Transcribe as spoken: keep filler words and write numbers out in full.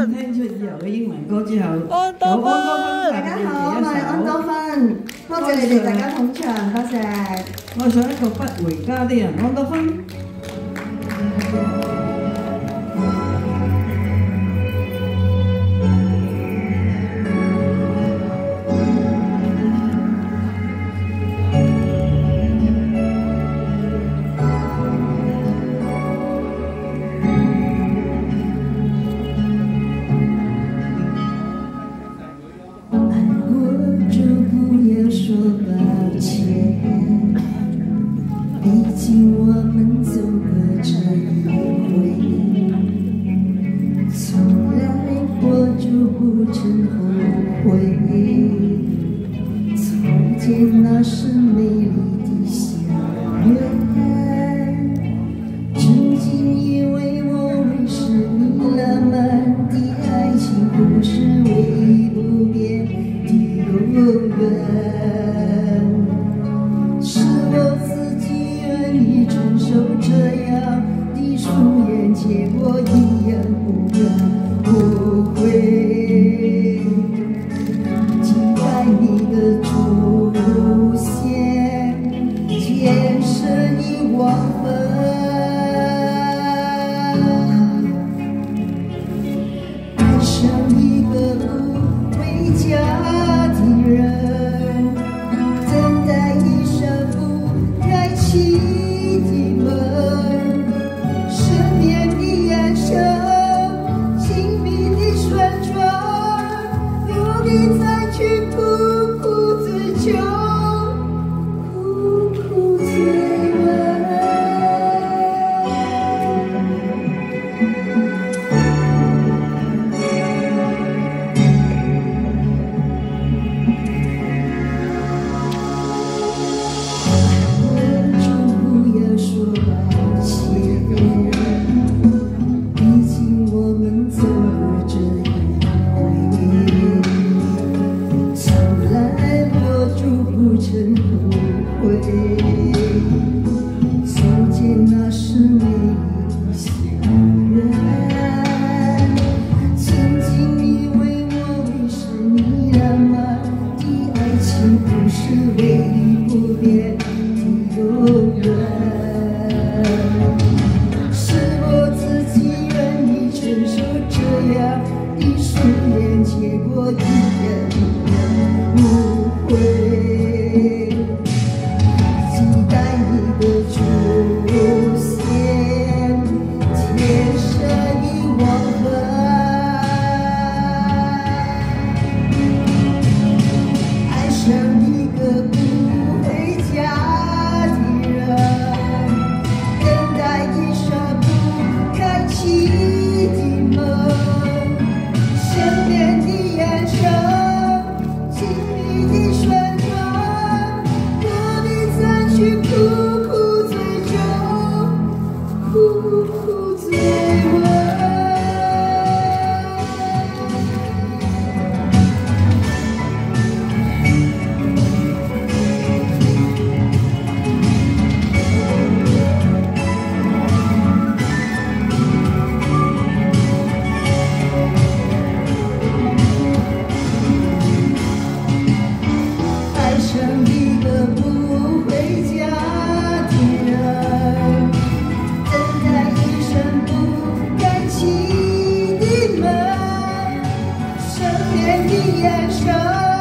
聽出以後嘅英文歌之後，有安多芬， 大家好，我係安多芬，多謝你哋大家捧場，多謝。 我想一個不回家的人，安多芬。 毕竟我们走过这一回，从来活就不曾后悔。从前那是美丽的校园，曾经以为我会是你浪漫的爱情，不是唯一不变的永远。是我自己愿意承受这样的疏远，结果一样不敢后悔。期待你的出现，前世已忘分。爱上一个不回家的人。的门，失眠的眼神，亲密的旋转，努力再去苦苦追求，苦苦追问。从前那是美丽的校园，曾经以为我会是你浪漫的爱情，不是唯一不变的永远。是我自己愿意承受这样的疏远，结果一人误会。眼神。